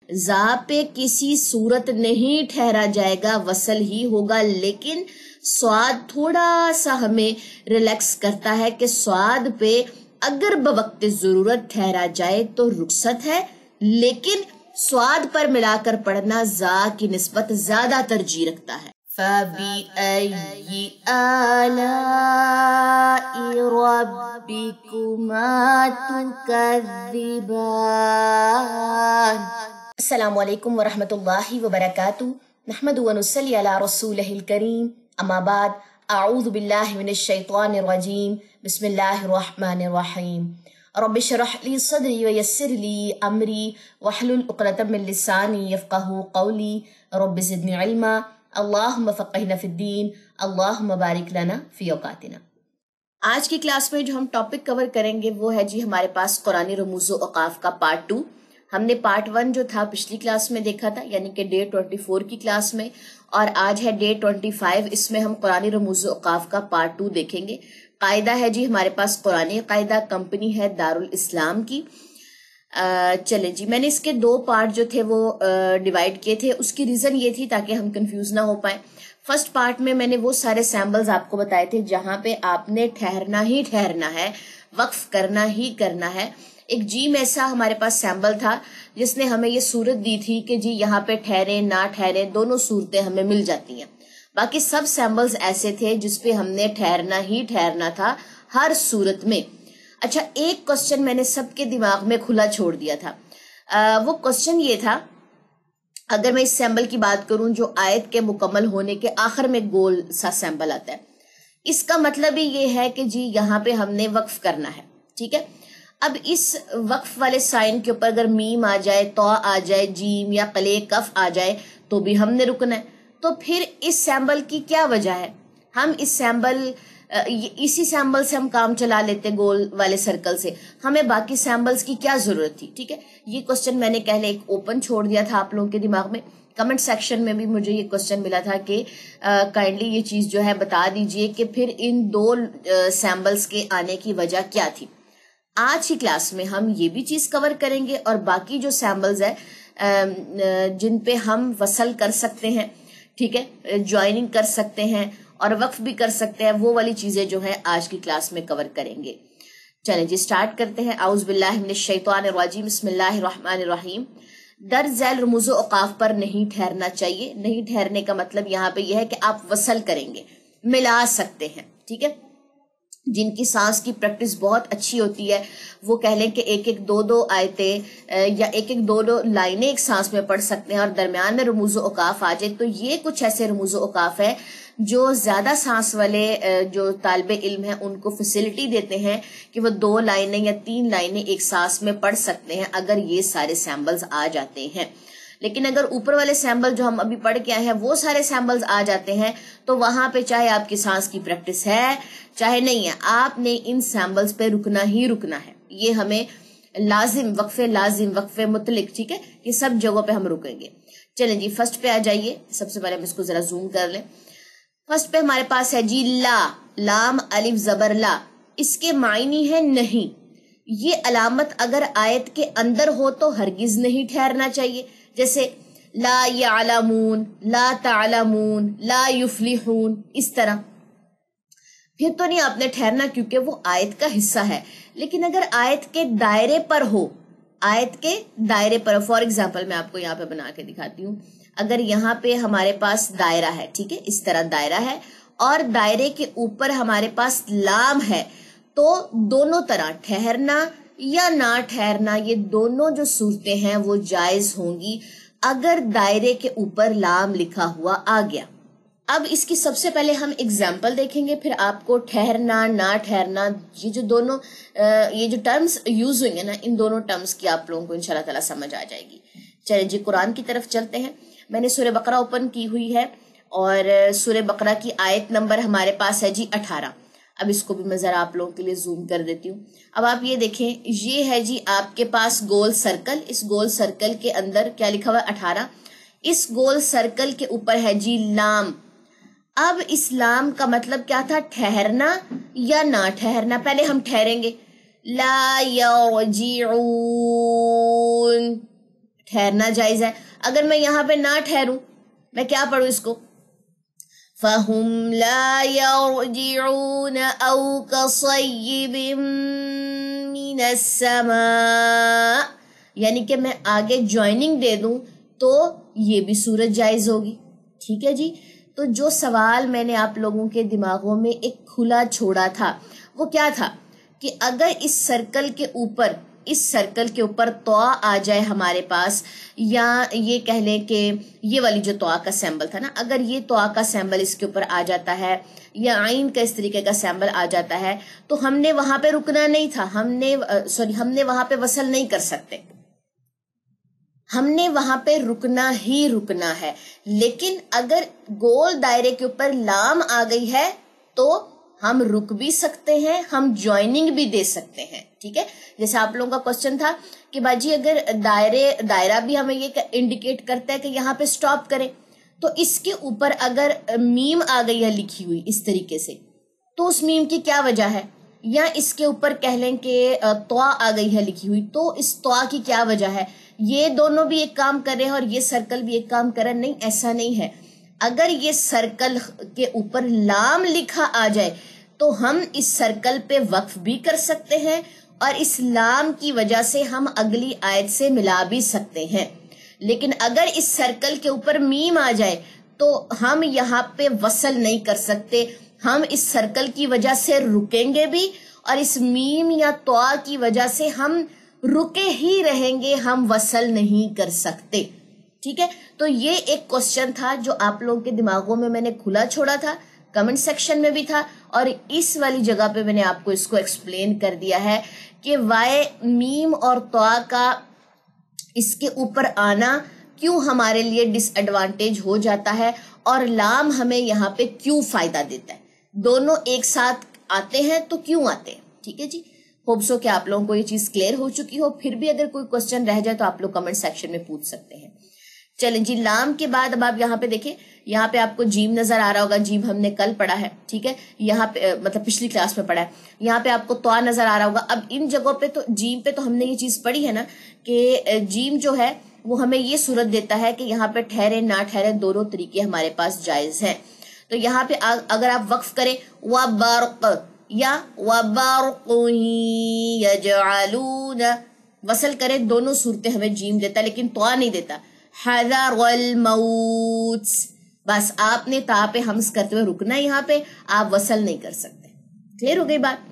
زا پہ کسی صورت نہیں ٹھہرا جائے گا، وصل ہی ہوگا، لیکن سواد تھوڑا سا ہمیں ریلیکس کرتا ہے کہ سواد پہ اگر بوقت ضرورت ٹھہرا جائے تو رخصت ہے، لیکن سواد پر ملا کر پڑھنا زا کی نسبت زیادہ ترجیح رکھتا ہے۔ فَبِأَيِّ آلَاءِ رَبِّكُمَا تُكَذِّبَانِ۔ السلام علیکم ورحمۃ اللہ وبرکاتہ، نحمد و نصلی علی رسولہ الکریم، اما بعد، اعوذ باللہ من الشیطان الرجیم، بسم اللہ الرحمن الرحیم۔ رب اشرح لی صدری ویسر لی امری واحلل عقدۃ من لسانی یفقہوا قولی، رب زدنی علما، اللہم فقہنا فی الدین، اللہم بارک لنا فی اوقاتنا۔ آج کی کلاس میں جو ہم ٹاپک کور کریں گے وہ ہے جی ہمارے پاس قرآنی رموز و اوقاف کا پارٹ 2۔ ہم نے پارٹ 1 جو تھا پچھلی کلاس میں دیکھا تھا، یعنی کہ ڈے 24 کی کلاس میں، اور آج ہے ڈے 25، اس میں ہم قرآنی رموز و اوقاف کا پارٹ 2 دیکھیں گے۔ قاعدہ ہے جی ہمارے پاس قرآنی قاعدہ، کمپنی ہے دارالاسلام کی۔ چلیں جی، میں نے اس کے 2 پارٹ جو تھے وہ ڈیوائیڈ کیے تھے، اس کی ریزن یہ تھی تاکہ ہم کنفیوز نہ ہو پائیں۔ فرسٹ پارٹ میں نے وہ سارے سیمبلز آپ کو بتائے تھے جہاں پہ آپ نے ٹھہرنا ہی ٹھہرنا ہے، وقف کرنا ہی کرنا ہے۔ ایک جیم ایسا ہمارے پاس سیمبل تھا جس نے ہمیں یہ صورت دی تھی کہ جی یہاں پہ ٹھہرے نہ ٹھہرے دونوں صورتیں ہمیں مل جاتی ہیں۔ باقی سب سیمبلز ایسے تھے جس پہ ہم نے ٹھہرنا ہی ٹھہرنا تھا ہر صورت میں۔ اچھا، ایک کوسچن میں نے سب کے دماغ میں کھلا چھوڑ دیا تھا، وہ کوسچن یہ تھا، اگر میں اس سیمبل کی بات کروں جو آیت کے مکمل ہونے کے آخر میں گول سا سیمبل آتا ہے، اس کا مطلب ہی یہ ہے کہ جی یہاں پہ ہم نے وقف کرنا ہے، ٹھیک ہے۔ اب اس وقف والے سائن کے اوپر اگر میم آ جائے، تو آ جائے، جیم یا قلے کف آ جائے تو بھی ہم نے رکنا ہے۔ تو پھر اس سیمبل کی کیا وجہ ہے؟ ہم اسی سیمبل سے ہم کام چلا لیتے، گول والے سرکل سے، ہمیں باقی سیمبلز کی کیا ضرورت تھی؟ ٹھیک ہے، یہ کوسچن میں نے پہلے ایک اوپن چھوڑ دیا تھا آپ لوگوں کے دماغ میں۔ کمنٹ سیکشن میں بھی مجھے یہ کوسچن ملا تھا کہ کائنڈلی یہ چیز جو ہے بتا دیجئے کہ پھر ان 2 سیمبلز کے آنے کی وجہ کیا تھی۔ آج کی کلاس میں ہم یہ بھی چیز کور کریں گے اور باقی جو سیمبلز ہیں جن پہ ہم وصل کر سکتے ہیں، ٹھیک ہے، جوائننگ کر سکتے ہیں اور وقف بھی کر سکتے ہیں، وہ والی چیزیں جو ہیں آج کی کلاس میں کور کریں گے۔ چلیں جی سٹارٹ کرتے ہیں۔ اعوذ باللہ من الشیطان الرجیم، بسم اللہ الرحمن الرحیم۔ در ذیل رموز و اوقاف پر نہیں ٹھہرنا چاہیے۔ نہیں ٹھہرنے کا مطلب یہاں پہ یہ ہے کہ آپ وصل کریں گے، ملا سکتے ہیں، ٹھیک ہے۔ جن کی سانس کی پریکٹس بہت اچھی ہوتی ہے وہ کہہ لیں کہ ایک 2 آیتیں یا ایک 2 لائنیں ایک سانس میں پڑھ سکتے ہیں اور درمیان میں رموز و اوقاف آ جائے، تو یہ کچھ ایسے رموز و اوقاف ہے جو زیادہ سانس والے جو طالب علم ہیں ان کو فیسلٹی دیتے ہیں کہ وہ 2 لائنیں یا 3 لائنیں ایک سانس میں پڑھ سکتے ہیں اگر یہ سارے سیمبلز آ جاتے ہیں۔ لیکن اگر اوپر والے سیمبل جو ہم ابھی پڑھ کے آئے ہیں وہ سارے سیمبلز آ جاتے ہیں تو وہاں پہ چاہے آپ کی سانس کی پریکٹس ہے چاہے نہیں ہے، آپ نے ان سیمبلز پہ رکنا ہی رکنا ہے۔ یہ ہمیں لازم، وقفے مطلق، ٹھیک ہے، یہ سب جگہوں پہ ہم رکیں گے۔ چلیں جی فرسٹ پہ آ جائیے۔ سب سے پہلے ہم اس کو ذرا زوم کر لیں۔ فرسٹ پہ ہمارے پاس ہے جی لا، لام الف زبر لا، اس کے معنی ہے نہیں۔ یہ علامت اگر آیت کے اندر ہو تو ہرگز نہیں ٹھہرنا چاہیے، جیسے لا یعلمون، لا تعلمون، لا یفلحون، اس طرح پھر تو نہیں آپ نے ٹھہرنا کیونکہ وہ آیت کا حصہ ہے۔ لیکن اگر آیت کے دائرے پر ہو، فار ایگزامپل میں آپ کو یہاں پہ بنا کے دکھاتی ہوں، اگر یہاں پہ ہمارے پاس دائرہ ہے، ٹھیک ہے، اس طرح دائرہ ہے اور دائرے کے اوپر ہمارے پاس لام ہے، تو دونوں طرح ٹھہرنا یا نہ ٹھہرنا، یہ دونوں جو صورتیں ہیں وہ جائز ہوں گی اگر دائرے کے اوپر لام لکھا ہوا آ گیا۔ اب اس کی سب سے پہلے ہم اگزامپل دیکھیں گے، پھر آپ کو ٹھہرنا نہ ٹھہرنا یہ جو ٹرمز یوز ہوئیں گے نا، ان دونوں ٹرمز کی آپ لوگوں کو انشاءاللہ تعالی سمجھ آ جائے گی۔ چلیں جی قرآن کی طرف چلتے ہیں۔ میں نے سورہ بقرہ اوپن کی ہوئی ہے اور سورہ بقرہ کی آیت نمبر ہمارے پاس ہے جی 18۔ اب اس کو بھی میں ذرا آپ لوگوں کے لیے زوم کر دیتی ہوں۔ اب آپ یہ دیکھیں، یہ ہے جی آپ کے پاس گول سرکل، اس گول سرکل کے اندر کیا لکھا ہوا ہے؟ 18۔ اس گول سرکل کے اوپر ہے جی لام۔ اب اس لام کا مطلب کیا تھا؟ ٹھہرنا یا نہ ٹھہرنا۔ پہلے ہم ٹھہریں گے، لا یرجعون، ٹھہرنا جائز ہے. اگر میں یہاں پہ نہ ٹھہروں, میں کیا پڑھوں اس کو؟ فَهُمْ لَا يَرْجِعُونَ أَوْ كَصَيِّبٍ مِّنَ السَّمَاءِ, یعنی کہ میں آگے جوائننگ دے دوں تو یہ بھی صورت جائز ہوگی. ٹھیک ہے جی. تو جو سوال میں نے آپ لوگوں کے دماغوں میں ایک کھلا چھوڑا تھا وہ کیا تھا کہ اگر اس سرکل کے اوپر طوا آ جائے ہمارے پاس, یا یہ کہہ لیں کہ یہ والی جو طوا کا سیمبل تھا نا, اگر یہ طوا کا سیمبل اس کے اوپر آ جاتا ہے یا عین کا اس طریقے کا سیمبل آ جاتا ہے تو ہم نے وہاں پہ رکنا نہیں تھا, ہم نے وہاں پہ وصل نہیں کر سکتے, ہم نے وہاں پہ رکنا ہی رکنا ہے. لیکن اگر گول دائرے کے اوپر لام آ گئی ہے تو ہم رک بھی سکتے ہیں, ہم جوائننگ بھی دے سکتے ہیں. ٹھیک ہے. جیسے آپ لوگوں کا کوسچن تھا کہ باجی اگر دائرہ بھی ہمیں یہ انڈیکیٹ کرتا ہے کہ یہاں پہ سٹاپ کریں, تو اس کے اوپر اگر میم آ گئی ہے لکھی ہوئی اس طریقے سے, تو اس میم کی کیا وجہ ہے؟ یا اس کے اوپر کہہ لیں کہ طوا آ گئی ہے لکھی ہوئی, تو اس طوا کی کیا وجہ ہے؟ یہ دونوں بھی ایک کام کر رہے ہیں اور یہ سرکل بھی ایک کام کر رہا ہے؟ نہیں, ایسا نہیں ہے. اگر یہ سرکل کے اوپر لام لکھا آ جائے تو ہم اس سرکل پہ وقف بھی کر سکتے ہیں اور اس لام کی وجہ سے ہم اگلی آیت سے ملا بھی سکتے ہیں. لیکن اگر اس سرکل کے اوپر میم آ جائے تو ہم یہاں پہ وصل نہیں کر سکتے, ہم اس سرکل کی وجہ سے رکیں گے بھی اور اس میم یا طوا کی وجہ سے ہم رکے ہی رہیں گے, ہم وصل نہیں کر سکتے. ٹھیک ہے. تو یہ ایک کوسچن تھا جو آپ لوگوں کے دماغوں میں نے کھلا چھوڑا تھا, کمنٹ سیکشن میں بھی تھا, اور اس والی جگہ پہ میں نے آپ کو اس کو ایکسپلین کر دیا ہے کہ وائے میم اور طوا کا اس کے اوپر آنا کیوں ہمارے لیے ڈس ایڈوانٹیج ہو جاتا ہے اور لام ہمیں یہاں پہ کیوں فائدہ دیتا ہے. دونوں ایک ساتھ آتے ہیں تو کیوں آتے ہیں. ٹھیک ہے جی. ہوپ سو کہ آپ لوگوں کو یہ چیز کلیئر ہو چکی ہو. پھر بھی اگر کوئی کوسچن رہ جائے تو آپ لوگ کمنٹ سیکشن میں پوچھ سکتے ہیں. چلیں جی, لام کے بعد اب آپ یہاں پہ دیکھیں, یہاں پہ آپ کو جیم نظر آ رہا ہوگا, جیم ہم نے کل پڑھا ہے. ٹھیک ہے. یہاں پہ مطلب پچھلی کلاس میں پڑھا ہے. یہاں پہ آپ کو طوا نظر آ رہا ہوگا. اب ان جگہوں پہ تو جیم پہ تو ہم نے یہ چیز پڑھی ہے نا کہ جیم جو ہے وہ ہمیں یہ صورت دیتا ہے کہ یہاں پہ ٹھہرے نہ ٹھہرے دونوں طریقے ہمارے پاس جائز ہیں. تو یہاں پہ اگر آپ وقف کریں وَبَرْقٍ یا وَبَرْقٍ يَجْعَلُونَ, وصل کریں, دونوں صورتیں ہمیں جیم دیتا لیکن طوا نہیں دیتا. حَذَرَ الْمَوْتِ, بس آپ نے تا پہ ہمز کرتے ہوئے رکنا, یہاں پہ آپ وصل نہیں کر سکتے. کلیئر ہو گئی بات.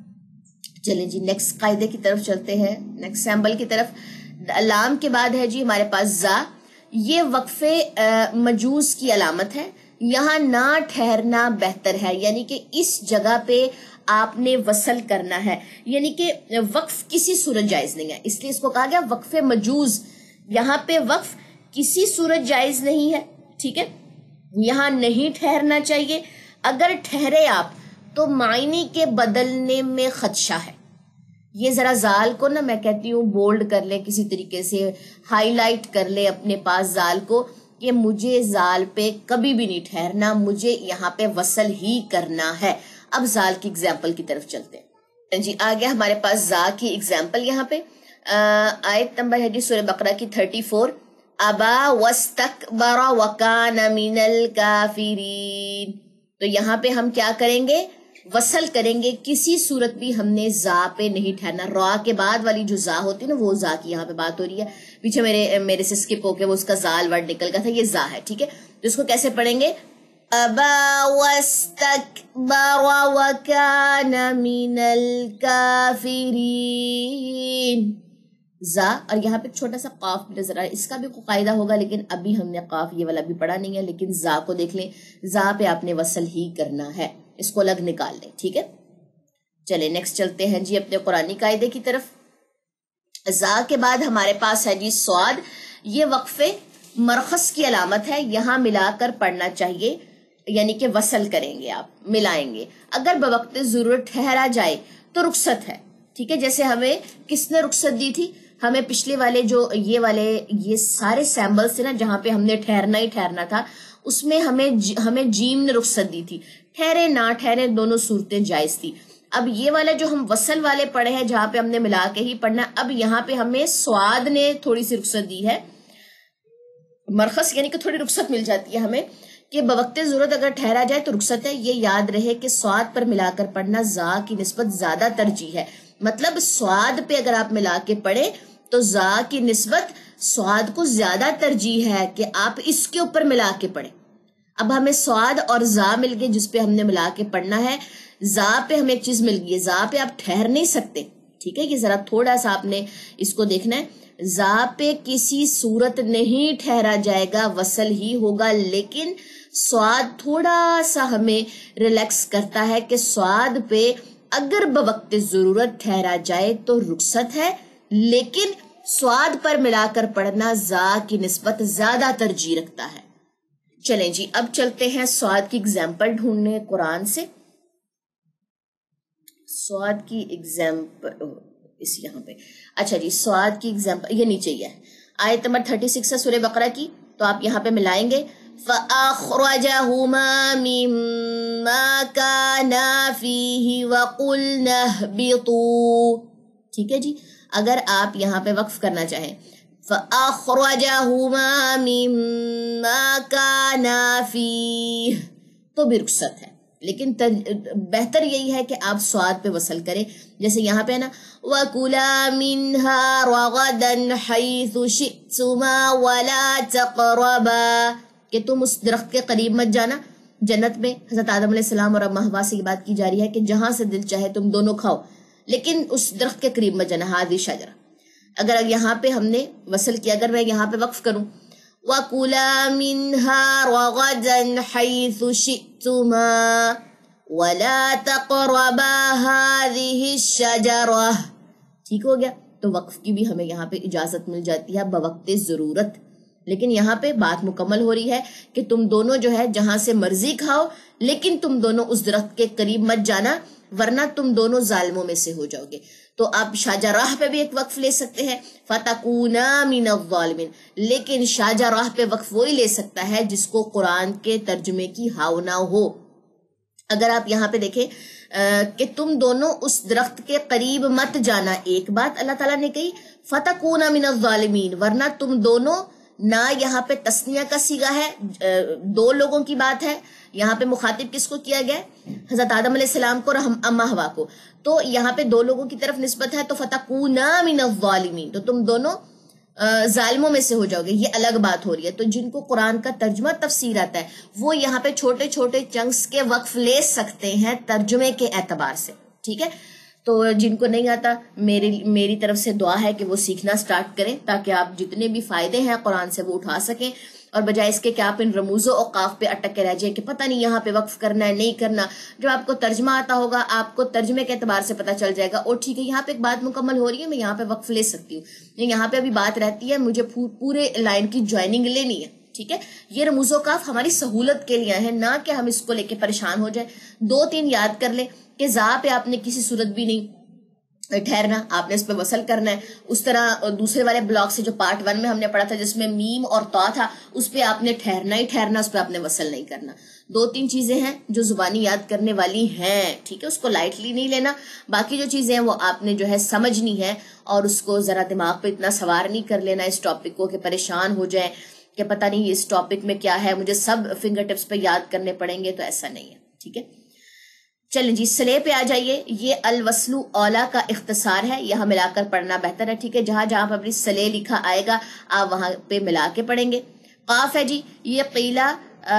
چلیں جی نیکسٹ قاعدے کی طرف چلتے ہیں, نیکسٹ سیمبل کی طرف. لام کے بعد ہے جی ہمارے پاس زا. یہ وقفے مجوز کی علامت ہے. یہاں نہ ٹھہرنا بہتر ہے, یعنی کہ اس جگہ پہ آپ نے وصل کرنا ہے, یعنی کہ وقف کسی صورت جائز نہیں ہے, اس لیے اس کو کہا گیا وقف مجوز. یہاں پہ وقف کسی صورت جائز نہیں ہے. ٹھیک ہے. یہاں نہیں ٹھہرنا چاہیے. اگر ٹھہرے آپ تو معنی کے بدلنے میں خدشہ ہے. یہ ذرا زال کو نا میں کہتی ہوں بولڈ کر لیں, کسی طریقے سے ہائی لائٹ کر لیں اپنے پاس زال کو, کہ مجھے زال پہ کبھی بھی نہیں ٹھہرنا, مجھے یہاں پہ وصل ہی کرنا ہے. اب زال کی اگزامپل کی طرف چلتے ہیں جی. آگے ہمارے پاس زا کی اگزامپل یہاں پہ آیت نمبر ہے جی سورہ بقرہ کی 34. ابا واستکبر وکان من الکافرین. تو یہاں پہ ہم کیا کریں گے؟ وصل کریں گے. کسی صورت بھی ہم نے زا پہ نہیں ٹھہرنا. را کے بعد والی جو زا ہوتی ہے نا, وہ زا کی یہاں پہ بات ہو رہی ہے. پیچھے میرے سے سکپ ہو کے وہ اس کا زال ورڈ نکل گیا تھا, یہ زا ہے. ٹھیک ہے. تو اس کو کیسے پڑھیں گے؟ ابا واستکبر وکان من الکافرین. زا, اور یہاں پہ چھوٹا سا قاف بھی نظر آ رہا ہے. اس کا بھی کوئی قاعدہ ہوگا لیکن ابھی ہم نے قاف یہ والا بھی پڑھا نہیں ہے. لیکن زا کو دیکھ لیں, زا پہ آپ نے وصل ہی کرنا ہے, اس کو الگ نکال لیں. ٹھیک ہے. چلیں نیکسٹ چلتے ہیں جی اپنے قرآنی قاعدے کی طرف. زا کے بعد ہمارے پاس ہے جی سواد. یہ وقفے مرخص کی علامت ہے, یہاں ملا کر پڑھنا چاہیے, یعنی کہ وصل کریں گے آپ, ملائیں گے. اگر بوقت ضرورت ٹھہرا جائے تو رخصت ہے. ٹھیک ہے. جیسے ہمیں کس نے رخصت دی تھی؟ ہمیں پچھلے والے جو یہ سارے سیمبلز تھے نا جہاں پہ ہم نے ٹھہرنا ہی ٹھہرنا تھا, اس میں ہمیں جیم نے رخصت دی تھی. ٹھہرے نہ ٹھہرے دونوں صورتیں جائز تھی. اب یہ والا جو ہم وصل والے پڑھے ہیں جہاں پہ ہم نے ملا کے ہی پڑھنا, اب یہاں پہ ہمیں سواد نے تھوڑی سی رخصت دی ہے مرخص یعنی کہ تھوڑی رخصت مل جاتی ہے ہمیں کہ بوقت ضرورت اگر ٹھہرا جائے تو رخصت ہے. یہ یاد رہے کہ سواد پر ملا کر پڑھنا زا کی نسبت زیادہ ترجیح ہے. مطلب سواد پہ اگر آپ ملا کے پڑھیں تو زا کی نسبت سواد کو زیادہ ترجیح ہے کہ آپ اس کے اوپر ملا کے پڑھیں. اب ہمیں سواد اور زا مل گئے جس پہ ہم نے ملا کے پڑھنا ہے. زا پہ ہمیں ایک چیز مل گئی ہے, زا پہ آپ ٹھہر نہیں سکتے. ٹھیک ہے, یہ ذرا تھوڑا سا آپ نے اس کو دیکھنا ہے. زا پہ کسی صورت نہیں ٹھہرا جائے گا, وصل ہی ہوگا. لیکن سواد تھوڑا سا ہمیں ریلیکس کرتا ہے کہ سواد پہ اگر بوقت ضرورت ٹھہرا جائے تو رخصت ہے, لیکن سواد پر ملا کر پڑھنا زا کی نسبت زیادہ ترجیح رکھتا ہے. چلیں جی, اب چلتے ہیں سواد کی اگزامپل ڈھونڈنے قرآن سے. سواد کی اگزامپل اس یہاں پہ, اچھا جی, سواد کی اگزامپل یہ نیچے ہی ہے, آیت نمبر 36 ہے سورہ بقرہ کی. تو آپ یہاں پہ ملائیں گے فَأَخْرَجَهُمَا مِمَّا كَانَا فِيهِ وَقُلْنَا اهْبِطُوا. ٹھیک ہے جی, اگر آپ یہاں پہ وقف کرنا چاہیں فَأَخْرَجَهُمَا مِمَّا كَانَا فِيهِ تو بھی رخصت ہے, لیکن بہتر یہی ہے کہ آپ سواد پہ وصل کریں. جیسے یہاں پہ نا وَكُلَا مِنْهَا رَغَدًا حَيْثُ شِئْتُمَا وَلَا تَقْرَبَا کہ تم اس درخت کے قریب مت جانا. جنت میں حضرت آدم علیہ السلام اور اماں حوا سے یہ بات کی جا رہی ہے کہ جہاں سے دل چاہے تم دونوں کھاؤ, لیکن اس درخت کے قریب مت جانا. ہادی شجرہ اگر یہاں پہ ہم نے وصل کیا, اگر میں یہاں پہ وقف کروں وَكُلَا مِنْهَا رَغَدًا حَيْثُ شِئْتُمَا وَلَا تَقْرَبَا هَذِهِ الشَّجَرَةِ ٹھیک ہو گیا. تو وقف کی بھی ہمیں یہاں پہ اجازت مل جاتی ہے بوقت ضرورت. لیکن یہاں پہ بات مکمل ہو رہی ہے کہ تم دونوں جو ہے جہاں سے مرضی کھاؤ, لیکن تم دونوں اس درخت کے قریب مت جانا ورنہ تم دونوں ظالموں میں سے ہو جاؤ گے. تو آپ شاجراہ پہ بھی ایک وقف لے سکتے ہیں فَتَكُونَا مِنَ الظَّالِمِينَ, لیکن شاجراہ پہ وقف وہی لے سکتا ہے جس کو قرآن کے ترجمے کی ہاؤ ہو. اگر آپ یہاں پہ دیکھیں کہ تم دونوں اس درخت کے قریب مت جانا, ایک بات اللہ تعالیٰ نے کہی فَتَكُونَا مِنَ الظَّالِمِينَ, ورنہ تم دونوں نہ یہاں پہ تسنیہ کا صیغہ ہے, دو لوگوں کی بات ہے. یہاں پہ مخاطب کس کو کیا گیا, حضرت آدم علیہ السلام کو اور اماں حوا کو. تو یہاں پہ دو لوگوں کی طرف نسبت ہے, تو فَتَكُونَا مِنَ الظَّالِمِينَ تو تم دونوں ظالموں میں سے ہو جاؤ گے. یہ الگ بات ہو رہی ہے. تو جن کو قرآن کا ترجمہ تفسیر آتا ہے وہ یہاں پہ چھوٹے چھوٹے چنکس کے وقف لے سکتے ہیں ترجمے کے اعتبار سے. ٹھیک ہے, تو جن کو نہیں آتا میری طرف سے دعا ہے کہ وہ سیکھنا سٹارٹ کریں تاکہ آپ جتنے بھی فائدے ہیں قرآن سے وہ اٹھا سکیں, اور بجائے اس کے کہ آپ ان رموز و اوقاف پہ اٹک کے رہ جائیں کہ پتہ نہیں یہاں پہ وقف کرنا ہے نہیں کرنا. جو آپ کو ترجمہ آتا ہوگا آپ کو ترجمے کے اعتبار سے پتہ چل جائے گا. اور ٹھیک ہے, یہاں پہ ایک بات مکمل ہو رہی ہے, میں یہاں پہ وقف لے سکتی ہوں. یہاں پہ ابھی بات رہتی ہے مجھے پورے لائن کی جوائننگ لینی ہے. ٹھیک ہے, یہ رموز و اوقاف ہماری سہولت کے لیے ہیں, نہ کہ ہم اس کو لے کے پریشان ہو جائیں. 2-3 یاد کر لیں کہ زا پہ آپ نے کسی صورت بھی نہیں ٹھہرنا, آپ نے اس پہ وصل کرنا ہے. اس طرح دوسرے والے بلاک سے جو پارٹ 1 میں ہم نے پڑھا تھا جس میں میم اور تا تھا, اس پہ آپ نے ٹھہرنا ہی ٹھہرنا, اس پہ آپ نے وصل نہیں کرنا. 2-3 چیزیں ہیں جو زبانی یاد کرنے والی ہیں. ٹھیک ہے, اس کو لائٹلی نہیں لینا. باقی جو چیزیں ہیں وہ آپ نے جو ہے سمجھنی ہے اور اس کو ذرا دماغ پہ اتنا سوار نہیں کر لینا اس ٹاپک کو کہ پریشان ہو جائیں کہ پتہ نہیں اس ٹاپک میں کیا ہے, مجھے سب فنگر ٹپس پہ یاد کرنے پڑیں گے. تو ایسا نہیں ہے. ٹھیک ہے, چلیں جی سلے پہ آ جائیے. یہ الوصل اولا کا اختصار ہے, یہاں ملا کر پڑھنا بہتر ہے. ٹھیک ہے, جہاں جہاں پہ اپنی سلے لکھا آئے گا آپ وہاں پہ ملا کے پڑھیں گے. قاف ہے جی, یہ قیلہ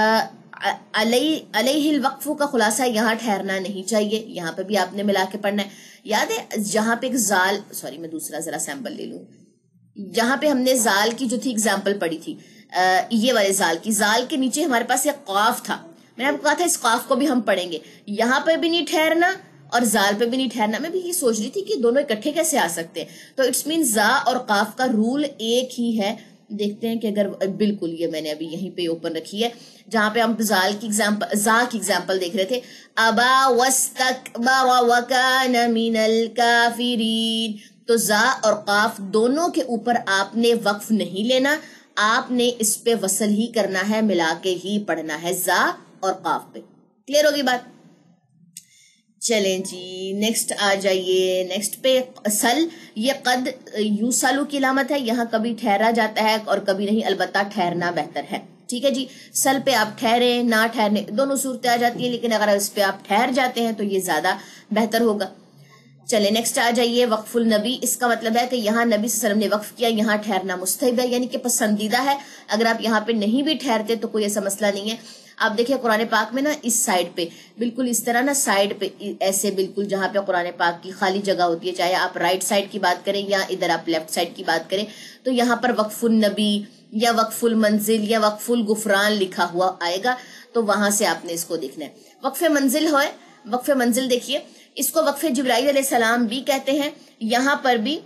علیہ الوقف کا خلاصہ, یہاں ٹھہرنا نہیں چاہیے, یہاں پہ بھی آپ نے ملا کے پڑھنا ہے. یاد ہے جہاں پہ ایک زال, سوری میں دوسرا ذرا سیمپل لے لوں, جہاں پہ ہم نے زال کی جو تھی اگزامپل پڑھی تھی, یہ والے زال کے نیچے ہمارے پاس ایک قاف تھا. میں نے آپ کو کہا تھا اس قاف کو بھی ہم پڑھیں گے. یہاں پہ بھی نہیں ٹھہرنا اور زال پہ بھی نہیں ٹھہرنا. میں بھی یہ سوچ رہی تھی کہ دونوں اکٹھے کیسے آ سکتے ہیں. تو اٹس مین زا اور قاف کا رول ایک ہی ہے. دیکھتے ہیں کہ اگر بالکل, یہ میں نے ابھی یہیں پہ اوپن رکھی ہے جہاں پہ ہم زا کی ایگزامپل دیکھ رہے تھے. ابا واستکبر وکان من الکافرین. تو زا اور قاف دونوں کے اوپر آپ نے وقف نہیں لینا, آپ نے اس پہ وصل ہی کرنا ہے, ملا کے ہی پڑھنا ہے زا اور قاف پہ. کلیئر ہوگی بات. چلیں جی نیکسٹ آ جائیے. نیکسٹ پہ سل. یہ قد یوسلو کی علامت ہے. یہاں کبھی ٹھہرا جاتا ہے اور کبھی نہیں, البتہ ٹھہرنا بہتر ہے. ٹھیک ہے جی. سل پہ آپ ٹھہرے نہ ٹھہرنے دونوں صورتیں آ جاتی ہیں, لیکن اگر اس پہ آپ ٹھہر جاتے ہیں تو یہ زیادہ بہتر ہوگا. چلے نیکسٹ آ جائیے وقف النبی. اس کا مطلب ہے کہ یہاں نبی صلی اللہ علیہ وسلم نے وقف کیا, یہاں ٹھہرنا مستحب ہے, یعنی کہ پسندیدہ ہے. اگر آپ یہاں پہ نہیں بھی ٹھہرتے تو کوئی ایسا مسئلہ نہیں ہے. آپ دیکھیں قرآن پاک میں نا اس سائڈ پہ بالکل اس طرح نا سائڈ پہ ایسے بالکل جہاں پہ قرآن پاک کی خالی جگہ ہوتی ہے, چاہے آپ رائٹ سائڈ کی بات کریں یا ادھر آپ لیفٹ سائڈ کی بات کریں, تو یہاں پر وقف النبی یا وقف المنزل یا وقف الغفران لکھا ہوا آئے گا, تو وہاں سے آپ نے اس کو دیکھنا ہے. وقف منزل ہوئے, وقف منزل دیکھیے, اس کو وقف جبرائیل علیہ السلام بھی کہتے ہیں. یہاں پر بھی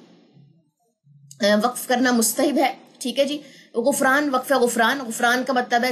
وقف کرنا مستحب ہے. ٹھیک ہے جی. غفران, وقف غفران, غفران کا مطلب ہے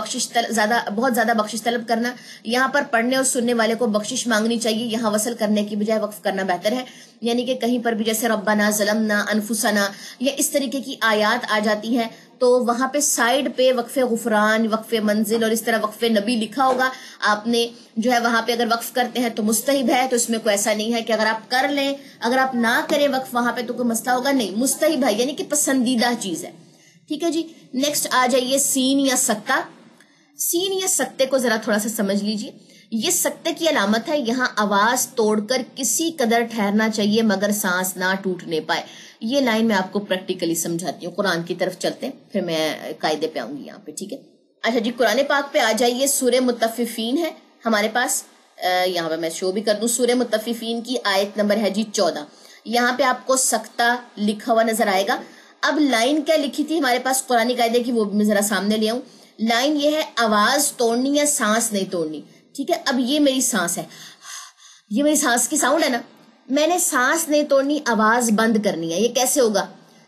بہت زیادہ بخشش طلب کرنا. یہاں پر پڑھنے اور سننے والے کو بخشش مانگنی چاہیے, یہاں وصل کرنے کی بجائے وقف کرنا بہتر ہے. یعنی کہ کہیں پر بھی جیسے ربنا ظلمنا انفسنا یا اس طریقے کی آیات آ جاتی ہیں, تو وہاں پہ سائڈ پہ وقف غفران, وقف منزل اور اس طرح وقف نبی لکھا ہوگا. آپ نے جو ہے وہاں پہ اگر وقف کرتے ہیں تو مستحب ہے, تو اس میں کوئی ایسا نہیں ہے کہ اگر آپ کر لیں, اگر آپ نہ کریں وقف وہاں پہ تو کوئی مسئلہ ہوگا, نہیں, مستحب ہے, یعنی کہ پسندیدہ چیز ہے. ٹھیک ہے جی. نیکسٹ آ جائیے سین یا سکتہ. سین یا سکتے کو ذرا تھوڑا سا سمجھ لیجیے. یہ سکتے کی علامت ہے. یہاں آواز توڑ کر کسی قدر ٹھہرنا چاہیے مگر سانس نہ ٹوٹنے پائے. یہ لائن میں آپ کو پریکٹیکلی سمجھاتی ہوں. قرآن کی طرف چلتے ہیں پھر میں قاعدے پہ آؤں گی یہاں پہ. ٹھیک ہے. اچھا جی, قرآن پاک پہ آ جائیے. سورہ مطففین ہے ہمارے پاس, یہاں پہ میں شو بھی کر دوں. سورہ مطففین کی آیت نمبر ہے جی 14. یہاں پہ آپ کو سکتہ لکھا ہوا نظر آئے گا. اب لائن کیا لکھی تھی ہمارے پاس قرآن قاعدے کی, وہ بھی میں ذرا سامنے لے آؤں. لائن یہ ہے آواز توڑنی ہے, سانس نہیں توڑنی. ٹھیک ہے. اب یہ میری سانس ہے, یہ میری سانس کی ساؤنڈ ہے نا, میں نے سانس نہیں توڑنی, آواز بند کرنی ہے. یہ کیسے ہوگا؟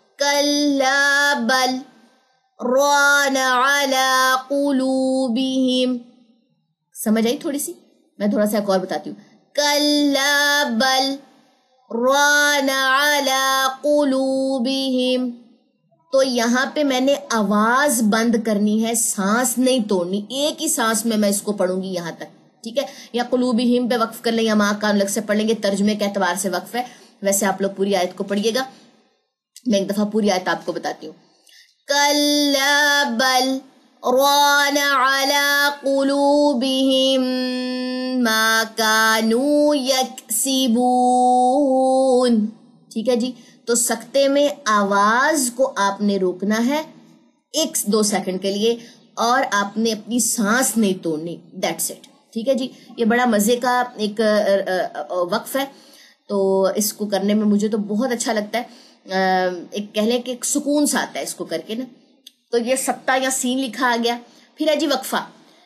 کلا بل ران علی قلوبہم. سمجھ آئی تھوڑی سی؟ میں تھوڑا سا ایک اور بتاتی ہوں. کلا بل ران علی قلوبہم. تو یہاں پہ میں نے آواز بند کرنی ہے, سانس نہیں توڑنی. ایک ہی سانس میں اس کو پڑھوں گی یہاں تک. ٹھیک ہے. یا قلوبہم پہ وقف کر لیں یا ماں کان لگ سے پڑھ لیں گے, ترجمے کے اعتبار سے وقف ہے. ویسے آپ لوگ پوری آیت کو پڑھیے گا, میں ایک دفعہ پوری آیت آپ کو بتاتی ہوں. کلا بل ران علی قلوبہم ما کانوا یکسبون. ٹھیک ہے جی. تو سکتے میں آواز کو آپ نے روکنا ہے 1-2 سیکنڈ کے لیے, اور آپ نے اپنی سانس نہیں توڑنی. That's it. ٹھیک ہے جی. یہ بڑا مزے کا ایک وقف ہے, تو اس کو کرنے میں مجھے تو بہت اچھا لگتا ہے. ایک کہہ لیں کہ ایک سکون سا آتا ہے اس کو کر کے نا. تو یہ سکتہ یا سین لکھا آ گیا. پھر ہے جی وقفہ.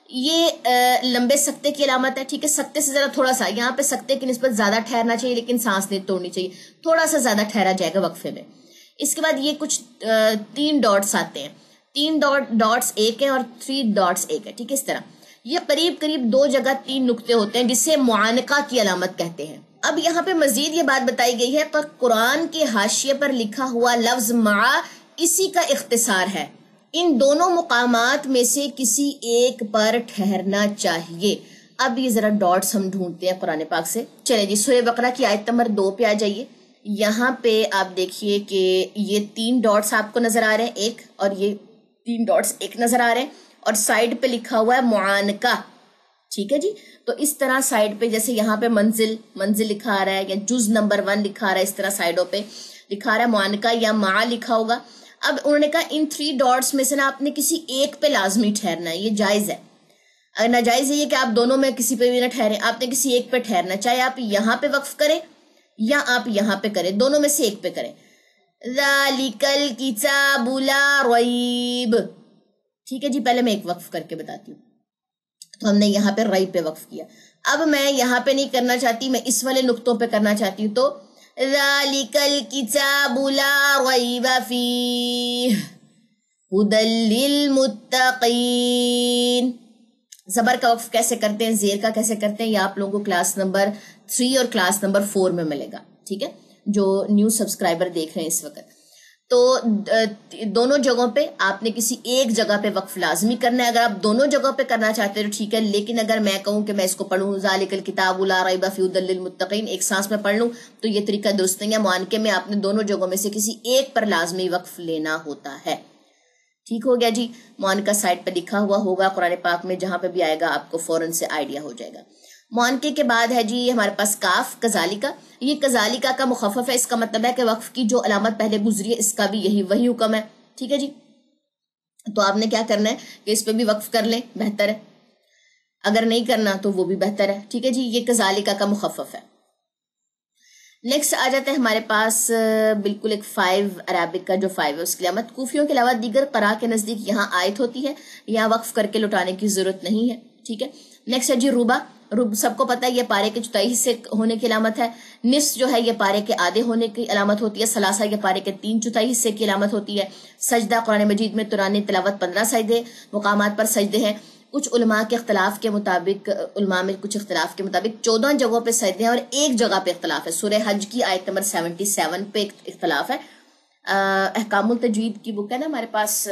یہ لمبے سکتے کی علامت ہے. ٹھیک ہے. سکتے سے ذرا تھوڑا سا, یہاں پہ سکتے کی نسبت زیادہ ٹھہرنا چاہیے لیکن سانس نہیں توڑنی چاہیے, تھوڑا سا زیادہ ٹھہرا جائے گا وقفے میں. اس کے بعد یہ کچھ 3 ڈاٹس آتے ہیں. 3 ڈاٹس ایک ہیں اور 3 ڈاٹس ایک ہے. ٹھیک ہے. اس طرح یہ قریب 2 جگہ 3 نقطے ہوتے ہیں, جسے معانقہ کی علامت کہتے ہیں. اب یہاں پہ مزید یہ بات بتائی گئی ہے, پر قرآن کے حاشیے پر لکھا ہوا لفظ مع اسی کا اختصار ہے. ان دونوں مقامات میں سے کسی ایک پر ٹھہرنا چاہیے. اب یہ ذرا ڈاٹس ہم ڈھونڈتے ہیں قرآن پاک سے. چلیں جی, سورہ بقرہ کی آیت نمبر 2 پہ آ جائیے. یہاں پہ آپ دیکھیے کہ یہ 3 ڈاٹس آپ کو نظر آ رہے ہیں, ایک, اور یہ 3 ڈاٹس ایک نظر آ رہے ہیں, اور سائڈ پہ لکھا ہوا ہے معانقہ. ٹھیک ہے جی. تو اس طرح سائڈ پہ جیسے یہاں پہ منزل لکھا آ رہا ہے, یا جز نمبر 1 لکھا آ رہا ہے, اس طرح سائڈوں پہ لکھا آ رہا ہے معانقہ یا مع لکھا ہوگا. اب انہوں نے کہا ان 3 ڈاٹس میں سے نا آپ نے کسی ایک پہ لازمی ٹھہرنا ہے. یہ جائز ہے. اگر ناجائز ہے یہ کہ آپ دونوں میں کسی پہ بھی نہ ٹھہریں, آپ نے کسی ایک پہ ٹھہرنا, چاہے آپ یہاں پہ وقف کریں یا آپ یہاں پہ کریں, دونوں میں سے ایک پہ کریں. ذالک الکتاب لا ریب. ٹھیک ہے جی. پہلے میں ایک وقف کر کے بتاتی ہوں. تو ہم نے یہاں پہ ریب پہ وقف کیا. اب میں یہاں پہ نہیں کرنا چاہتی, میں اس والے نقطوں پہ کرنا چاہتی ہوں. تو ذالک الکتاب لا ریب فیہ ھدی للمتقین. زبر کا وقف کیسے کرتے ہیں, زیر کا کیسے کرتے ہیں, یہ آپ لوگوں کو کلاس نمبر 3 اور کلاس نمبر 4 میں ملے گا. ٹھیک ہے, جو نیو سبسکرائبر دیکھ رہے ہیں اس وقت. تو دونوں جگہوں پہ آپ نے کسی ایک جگہ پہ وقف لازمی کرنا ہے. اگر آپ دونوں جگہوں پہ کرنا چاہتے ہیں تو ٹھیک ہے, لیکن اگر میں کہوں کہ میں اس کو پڑھوں ذالک الکتاب لا ریب فیہ ھدی للمتقین ایک سانس میں پڑھ لوں, تو یہ طریقہ درست نہیں ہے. معانقے میں آپ نے دونوں جگہوں میں سے کسی ایک پر لازمی وقف لینا ہوتا ہے. ٹھیک ہو گیا جی. معانقہ سائٹ پہ لکھا ہوا ہوگا قرآن پاک میں, جہاں پہ بھی آئے گا آپ کو فوراً سے آئیڈیا ہو جائے گا. معانقے کے بعد ہے جی ہمارے پاس کاف کذالکا. یہ کذالکا کا مخفف ہے, اس کا مطلب ہے کہ وقف کی جو علامت پہلے گزری ہے اس کا بھی وہی حکم ہے. ٹھیک ہے جی. تو آپ نے کیا کرنا ہے کہ اس پہ بھی وقف کر لیں, بہتر ہے. اگر نہیں کرنا تو وہ بھی بہتر ہے. ٹھیک ہے جی. یہ کذالکا کا مخفف ہے. نیکسٹ آ جاتا ہے ہمارے پاس بالکل ایک 5 عربک کا جو 5 ہے اس کی علامت کوفیوں کے علاوہ دیگر قراء کے نزدیک یہاں آیت ہوتی ہے, یہاں وقف کر کے لٹانے کی ضرورت نہیں ہے. ٹھیک ہے. نیکسٹ ہے جی ربع. رب سب کو پتہ ہے یہ پارے کے چوتھائی حصے ہونے کی علامت ہے. نصف جو ہے یہ پارے کے آدھے ہونے کی علامت ہوتی ہے. ثلاثہ یہ پارے کے 3/4 حصے کی علامت ہوتی ہے. سجدہ قرآن مجید میں ترانہ تلاوت 15 سجدے مقامات پر سجدے ہیں. کچھ علماء کے اختلاف کے مطابق 14 جگہوں پہ سجدے ہیں اور ایک جگہ پہ اختلاف ہے. سورہ حج کی آیت نمبر 77 پہ اختلاف ہے. احکام التجوید کی بک ہے نا ہمارے پاس,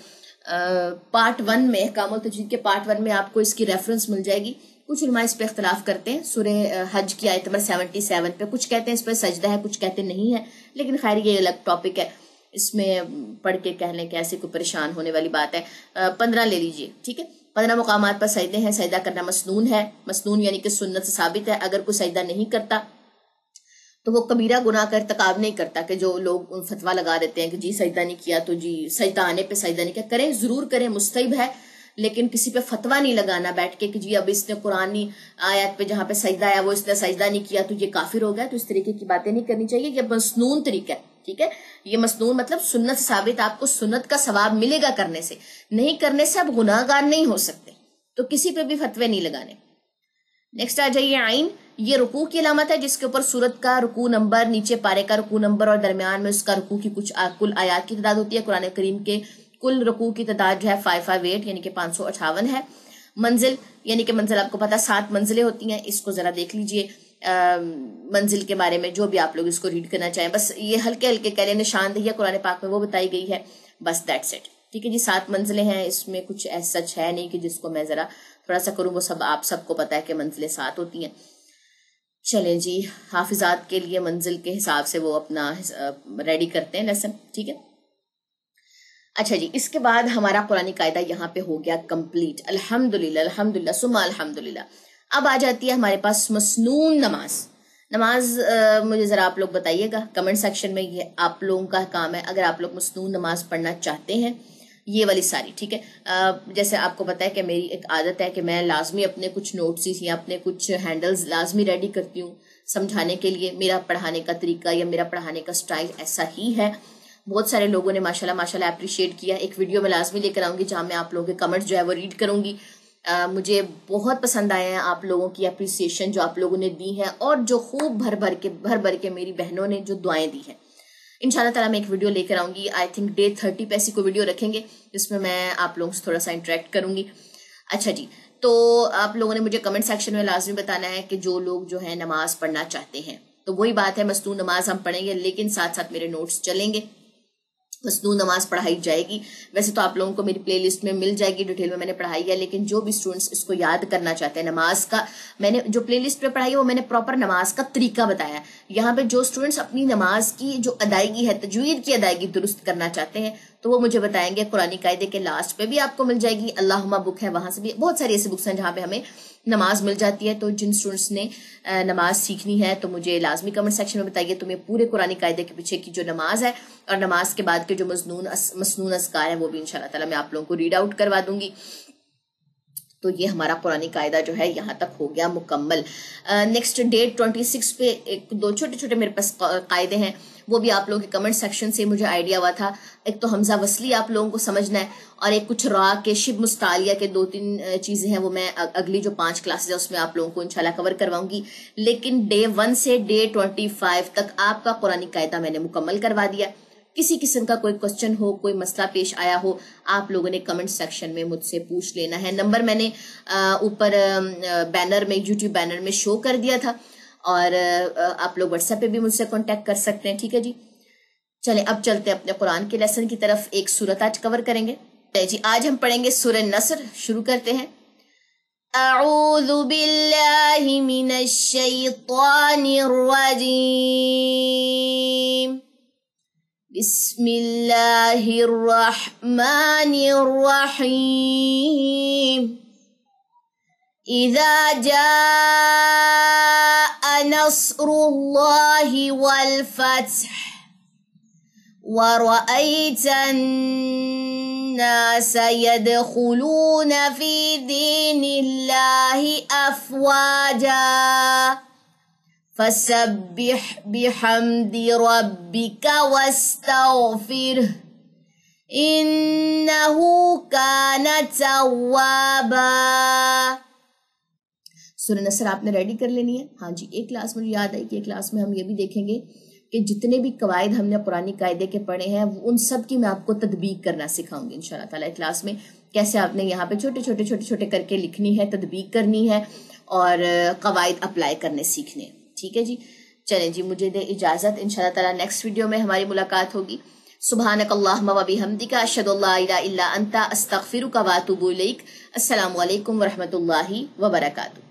پارٹ 1 میں, احکام التجوید کے پارٹ 1 میں آپ کو اس کی ریفرنس مل جائے گی. کچھ علماء اس پہ اختلاف کرتے ہیں سورہ حج کی آیت نمبر 77 پہ. کچھ کہتے ہیں اس پہ سجدہ ہے, کچھ کہتے نہیں ہے, لیکن خیر یہ الگ ٹاپک ہے, اس میں پڑھ کے کہہ لیں کہ ایسے کوئی پریشان ہونے والی بات ہے. 15 لے لیجئے. ٹھیک ہے. 15 مقامات پر سجدے ہیں. سجدہ کرنا مسنون ہے. مسنون یعنی کہ سنت سے ثابت ہے. اگر کوئی سجدہ نہیں کرتا تو وہ کبیرہ گناہ کا ارتکاب نہیں کرتا, کہ جو لوگ فتویٰ لگا دیتے ہیں کہ جی سجدہ نہیں کیا تو جی سجدہ آنے پہ سجدہ نہیں کیا. کریں, ضرور کریں, مستحب ہے, لیکن کسی پہ فتویٰ نہیں لگانا بیٹھ کے کہ جی اب اس نے قرآنی آیت پہ جہاں پہ سجدہ ہے وہ اس نے سجدہ نہیں کیا تو یہ کافر ہو گیا. تو اس طریقے کی باتیں نہیں کرنی چاہیے. یہ مسنون طریقہ ہے. ٹھیک ہے. یہ مسنون مطلب سنت ثابت, آپ کو سنت کا ثواب ملے گا کرنے سے. نہیں کرنے سے آپ گناہ گار نہیں ہو سکتے, تو کسی پہ بھی فتوے نہیں لگانے. نیکسٹ آ جائیے عین. یہ رکوع کی علامت ہے جس کے اوپر سورت کا رکوع نمبر, نیچے پارے کا رکوع نمبر اور درمیان میں اس کا رکوع کی کچھ کل آیات کی تعداد ہوتی ہے. قرآن کریم کے کل رکوع کی تعداد جو ہے 558 یعنی کہ 558 ہے. منزل یعنی کہ منزل آپ کو پتا 7 منزلیں ہوتی ہیں. اس کو ذرا دیکھ لیجئے منزل کے بارے میں, جو بھی آپ لوگ اس کو ریڈ کرنا چاہیں. بس یہ ہلکے ہلکے کہہ لیں نشاندہی قرآن پاک میں وہ بتائی گئی ہے, بس دیٹس اٹ. ٹھیک ہے جی. 7 منزلیں ہیں, اس میں کچھ ایسا سچ ہے نہیں کہ جس کو میں ذرا تھوڑا سا کروں. وہ سب آپ سب کو پتا ہے کہ منزلیں 7 ہوتی ہیں. چلیں جی, حافظات کے لیے منزل کے حساب سے وہ اپنا ریڈی کرتے ہیں لیسن. ٹھیک ہے. اچھا جی, اس کے بعد ہمارا قرآنی قاعدہ یہاں پہ ہو گیا کمپلیٹ. الحمدللہ الحمدللہ ثم الحمدللہ. اب آ جاتی ہے ہمارے پاس مسنون نماز. نماز مجھے ذرا آپ لوگ بتائیے گا کمنٹ سیکشن میں, یہ آپ لوگوں کا کام ہے اگر آپ لوگ مسنون نماز پڑھنا چاہتے ہیں یہ والی ساری. ٹھیک ہے. جیسے آپ کو پتا ہے کہ میری ایک عادت ہے کہ میں لازمی اپنے کچھ نوٹس یا اپنے کچھ ہینڈلز لازمی ریڈی کرتی ہوں سمجھانے کے لیے. میرا پڑھانے کا طریقہ یا میرا پڑھانے کا سٹائل ایسا ہی ہے. بہت سارے لوگوں نے ماشاءاللہ اپریشیٹ کیا. ایک ویڈیو میں لازمی لے کر آؤں گی جہاں میں آپ لوگوں کے کمنٹس جو ہے وہ ریڈ کروں گی. مجھے بہت پسند آئے ہیں آپ لوگوں کی اپریسیشن جو آپ لوگوں نے دی ہے, اور جو خوب بھر بھر کے میری بہنوں نے جو دعائیں دی ہیں. انشاءاللہ تعالیٰ میں ایک ویڈیو لے کر آؤں گی. آئی تھنک ڈے 30 پہ ایسی کوئی ویڈیو رکھیں گے جس میں آپ لوگوں سے تھوڑا سا انٹریکٹ کروں گی. اچھا جی, تو آپ لوگوں نے مجھے کمنٹ سیکشن میں لازمی بتانا ہے کہ جو لوگ جو ہے نماز پڑھنا چاہتے ہیں. تو وہی بات ہے, مسنون نماز ہم پڑھیں گے لیکن ساتھ ساتھ میرے نوٹس چلیں گے. مسنون نماز پڑھائی جائے گی. ویسے تو آپ لوگوں کو میری پلے لسٹ میں مل جائے گی, ڈیٹیل میں میں نے پڑھائی ہے, لیکن جو بھی اسٹوڈنٹس اس کو یاد کرنا چاہتے ہیں نماز کا, میں نے جو پلے لسٹ پہ پڑھائی ہے وہ میں نے پراپر نماز کا طریقہ بتایا ہے. یہاں پہ جو اسٹوڈنٹس اپنی نماز کی جو ادائیگی ہے, تجوید کی ادائیگی درست کرنا چاہتے ہیں تو وہ مجھے بتائیں گے. قرآن قاعدے کے لاسٹ پہ بھی آپ کو مل جائے گی. اللہم بک ہے, وہاں سے بھی بہت ساری ایسی بکس ہیں جہاں پہ ہمیں نماز مل جاتی ہے. تو جن اسٹوڈنٹس نے نماز سیکھنی ہے تو مجھے لازمی کمنٹ سیکشن میں بتائیے تمہیں پورے قرآن قاعدے کے پیچھے کی جو نماز ہے اور نماز کے بعد کے جو مسنون اذکار ہیں وہ بھی انشاءاللہ تعالیٰ میں آپ لوگوں کو ریڈ آؤٹ کروا دوں گی. تو یہ ہمارا قرآن قاعدہ جو ہے یہاں تک ہو گیا مکمل. نیکسٹ ڈیٹ 26 پہ ایک دو چھوٹے میرے پاس قاعدے ہیں, وہ بھی آپ لوگوں کے کمنٹ سیکشن سے مجھے آئیڈیا ہوا تھا. ایک تو حمزہ وصلی آپ لوگوں کو سمجھنا ہے, اور ایک کچھ را کے شب مستعلیہ کے 2-3 چیزیں ہیں, وہ میں اگلی جو 5 کلاسز ہیں اس میں آپ لوگوں کو انشاءاللہ کور کرواؤں گی. لیکن ڈے 1 سے ڈے 25 تک آپ کا قرآن قاعدہ میں نے مکمل کروا دیا. کسی قسم کا کوئی کوسچن ہو, کوئی مسئلہ پیش آیا ہو, آپ لوگوں نے کمنٹ سیکشن میں مجھ سے پوچھ لینا ہے. نمبر میں نے اوپر بینر میں, یوٹیوب بینر میں شو کر دیا تھا, اور آپ لوگ واٹس ایپ پہ بھی مجھ سے کانٹیکٹ کر سکتے ہیں. ٹھیک ہے جی. چلیں اب چلتے ہیں اپنے قرآن کے لیسن کی طرف. ایک سورت آج کور کریں گے. جی آج ہم پڑھیں گے سورہ نصر. شروع کرتے ہیں. اعوذ باللہ من الشیطان الرجیم. بسم اللہ الرحمن الرحیم. اذا جاء نصر اللہ والفتح وَرَأَيْتَ النَّاسَ يَدْخُلُونَ فِي دِينِ اللَّهِ أَفْوَاجًا فَسَبِّحْ بِحَمْدِ رَبِّكَ وَاسْتَغْفِرْهُ إِنَّهُ كَانَ تَوَّابًا. سورہ نصر آپ نے ریڈی کر لینی ہے. ہاں جی ایک کلاس مجھے یاد ہے کہ ایک کلاس میں ہم یہ بھی دیکھیں گے کہ جتنے بھی قواعد ہم نے پرانی قاعدے کے پڑھے ہیں ان سب کی میں آپ کو تطبیق کرنا سکھاؤں گی انشاءاللہ تعالیٰ کلاس میں. کیسے آپ نے یہاں پہ چھوٹے چھوٹے کر کے لکھنی ہے, تطبیق کرنی ہے اور قواعد اپلائی کرنے سیکھنے. ٹھیک ہے جی. چلیں جی مجھے دے اجازت. انشاءاللہ تعالیٰ نیکسٹ ویڈیو میں ہماری ملاقات ہوگی. سبحانک اللہم و بحمدک اشہد ان لا الہ الا انت استغفرک و اتوب الیک. السلام علیکم ورحمۃ اللہ وبرکاتہ.